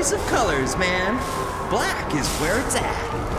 choice of colors, man. Black is where it's at.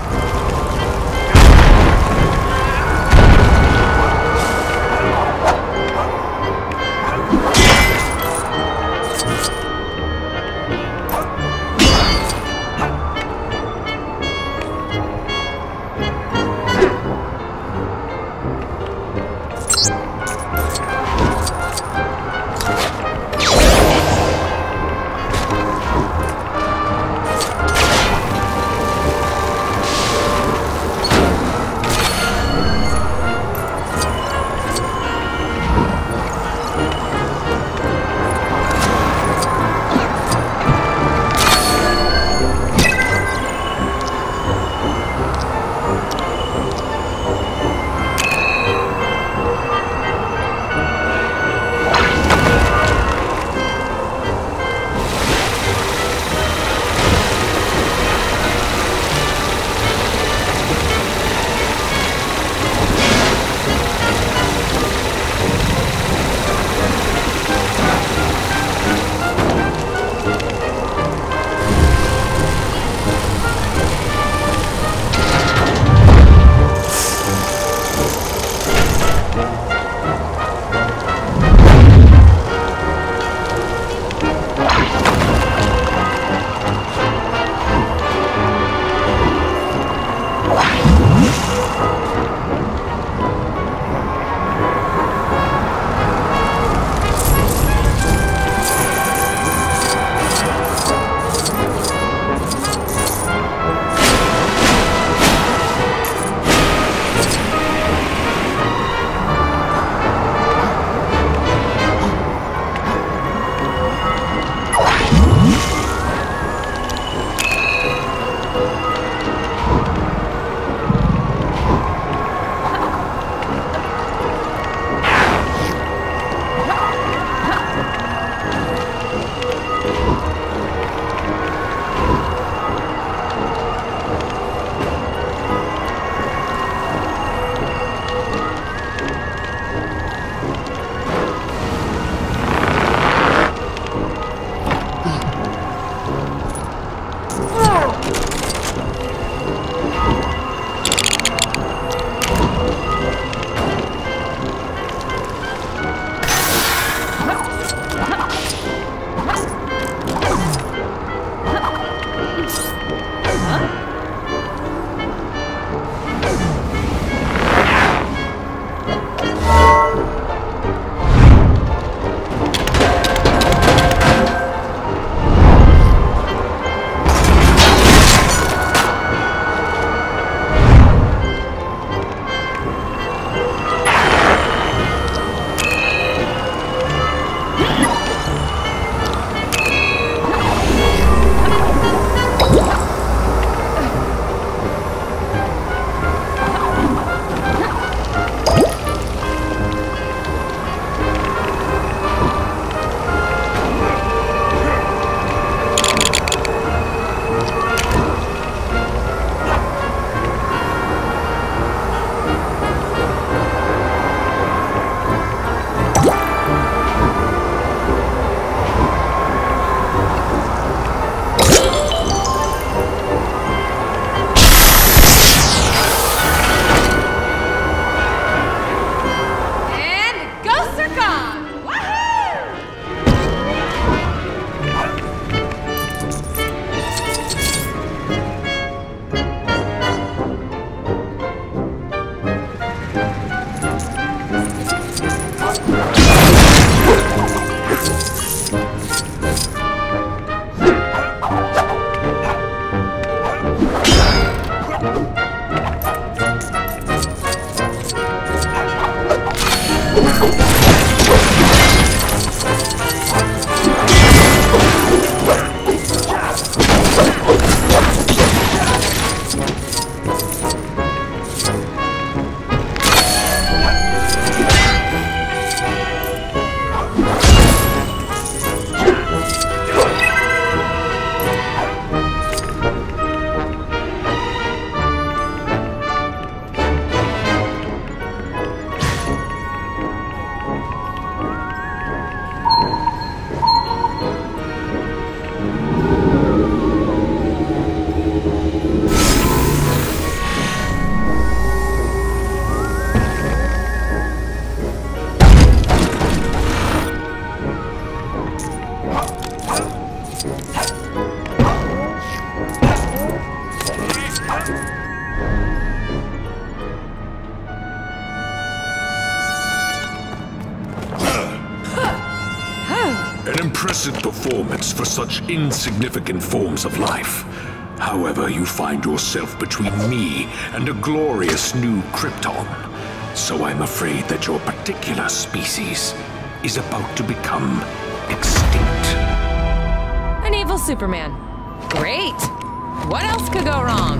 impressive performance for such insignificant forms of life. However, you find yourself between me and a glorious new Krypton. So I'm afraid that your particular species is about to become extinct. An evil Superman. Great! What else could go wrong?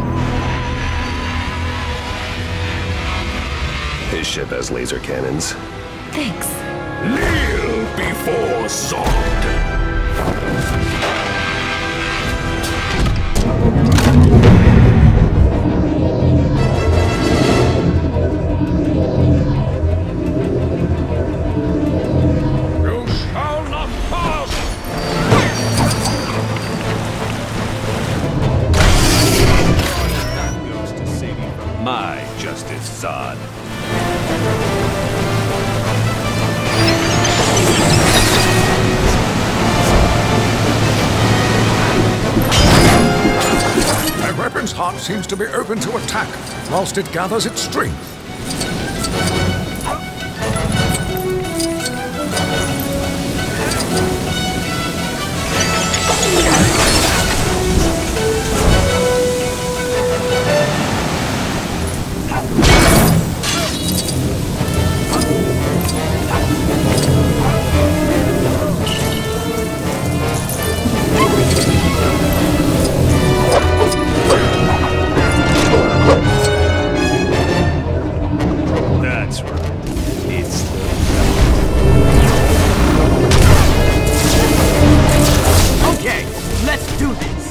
His ship has laser cannons. Thanks. Kneel before Zod! You shall not pass! That goes to save you from my Justice Zod. That weapon's heart seems to be open to attack, whilst it gathers its strength. That's right. It's Okay, let's do this.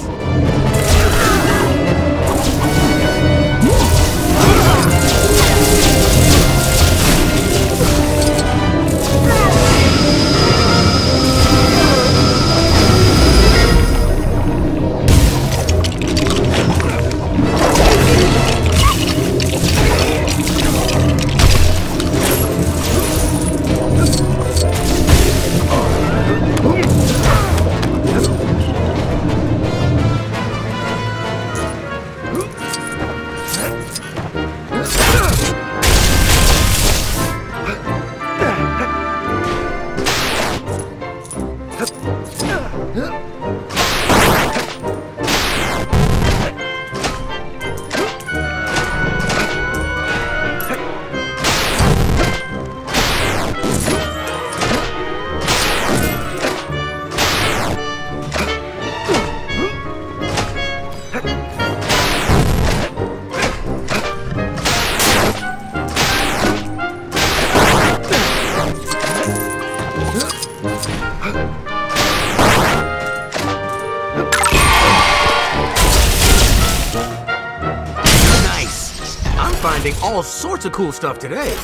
Nice. I'm finding all sorts of cool stuff today.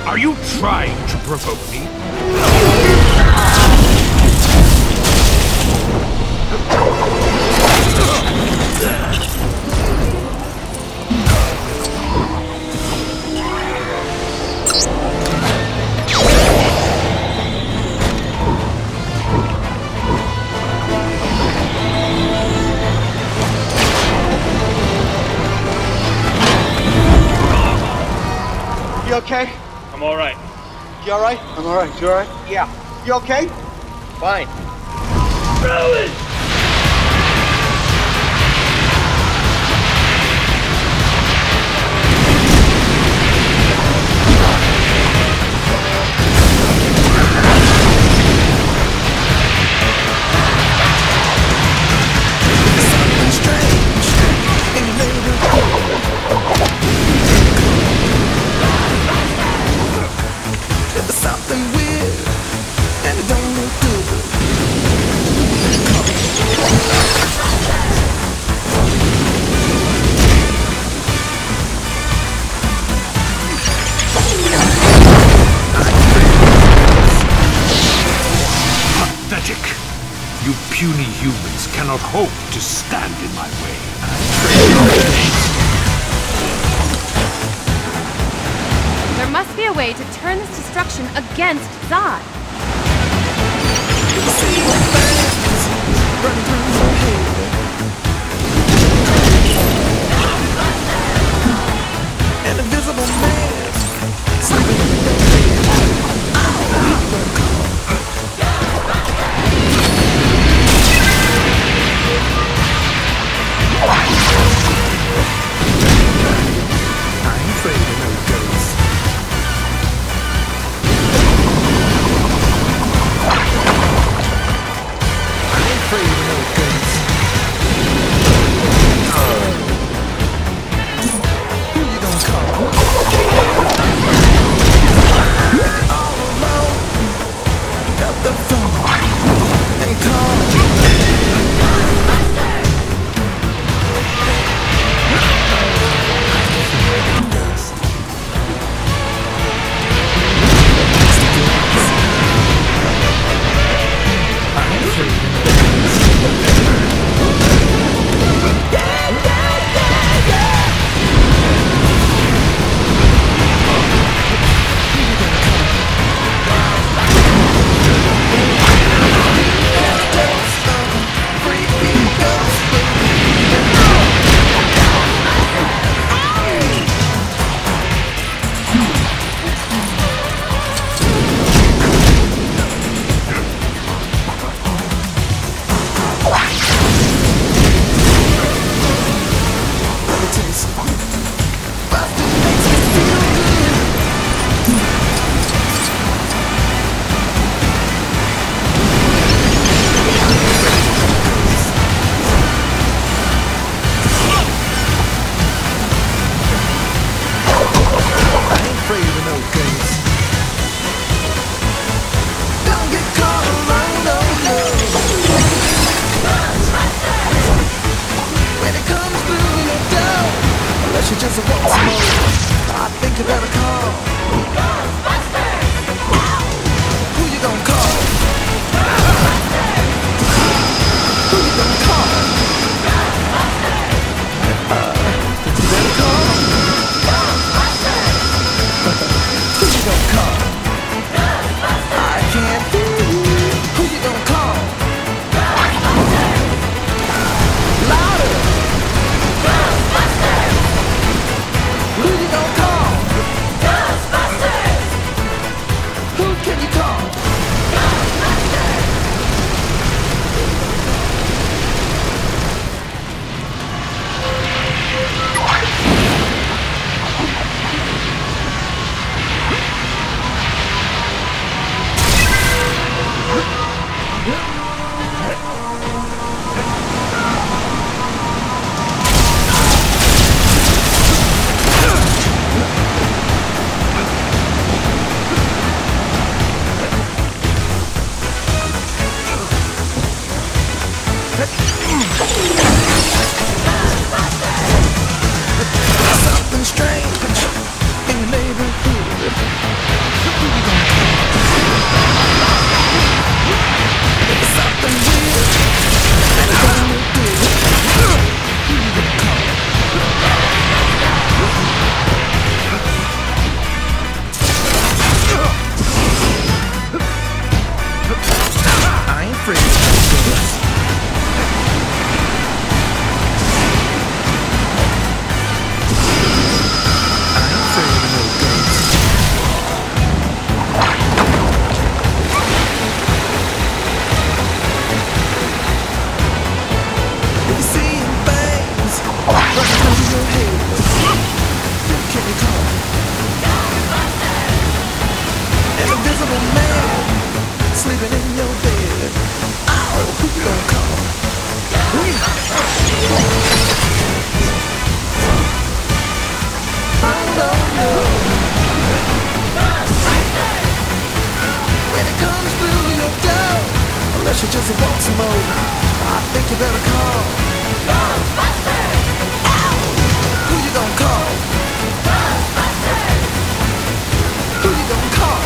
Are you trying to provoke me? You okay? I'm all right. You all right? I'm all right. You all right? Yeah. You okay? Fine. Rowan! Something weird, and it don't look good. Pathetic! You puny humans cannot hope to stand in my way. There must be a way to turn this destruction against Zod. An invisible man. I ain't afraid of no ghosts. Who you gonna call? invisible man sleeping in your bed. Oh, who you gonna call? I don't know. When it comes through your door, unless you just want some more, I think you better call Ghostbusters. Ow! Who you gonna call? Ghostbusters. Who you gonna call?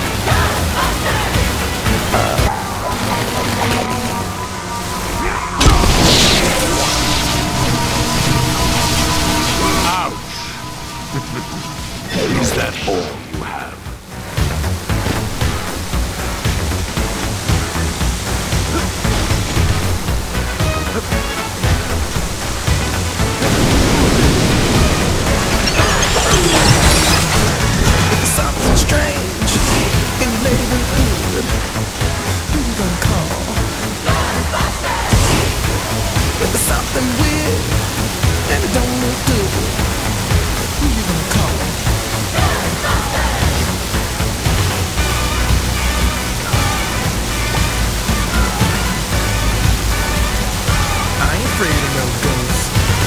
Is that all you have? Something strange in the neighborhood. Who you gonna call? Ghostbusters. If there's something weird and it don't look good, who you gonna call? Ghostbusters. I ain't afraid of no ghosts.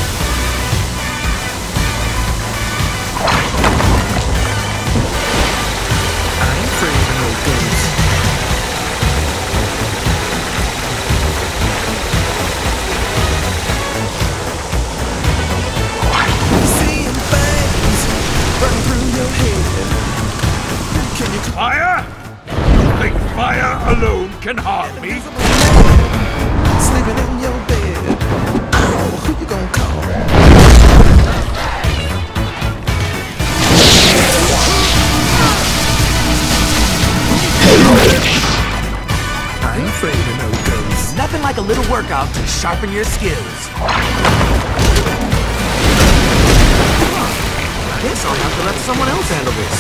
I ain't afraid of no ghosts. Seeing things run through your head. Can you Fire? You think fire alone can harm me? sleeping in your bed? Oh, who you gonna call? I ain't afraid of no ghosts. Nothing like a little workout to sharpen your skills. I guess I'll have to let someone else handle this.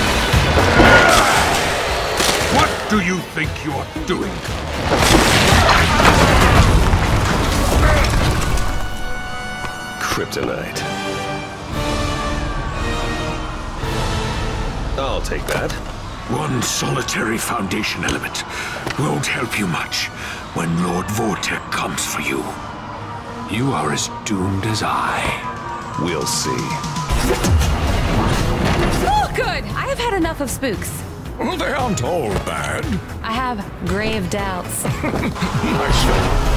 What do you think you're doing? Kryptonite. I'll take that. One solitary Foundation element won't help you much when Lord Vortek comes for you. You are as doomed as I. We'll see. Oh, good! I have had enough of spooks. Well, they aren't all bad. I have grave doubts. Nice.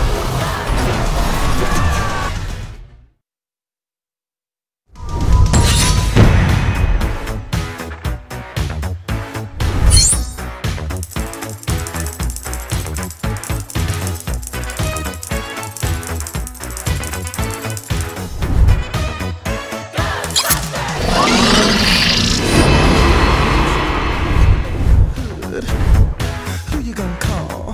Who you gonna call?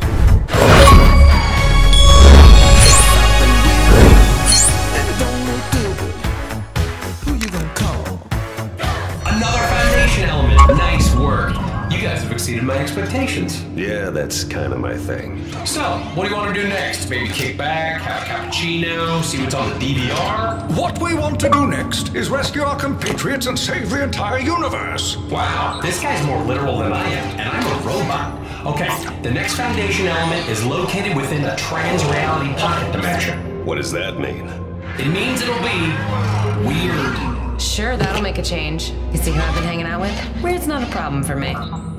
And it don't look good. Who you gonna call? Another Foundation element. Nice work. You guys have exceeded my expectations. Yeah, that's kind of my thing. So, what do you want to do next? Maybe kick back, have a cappuccino, see what's on the DVR? What we want to do next is rescue our compatriots and save the entire universe. Wow, this guy's more literal than I am, and I'm a robot. Okay, the next Foundation element is located within a trans-reality pocket dimension. What does that mean? It means it'll be weird. Sure, that'll make a change. You see who I've been hanging out with? Weird's not a problem for me.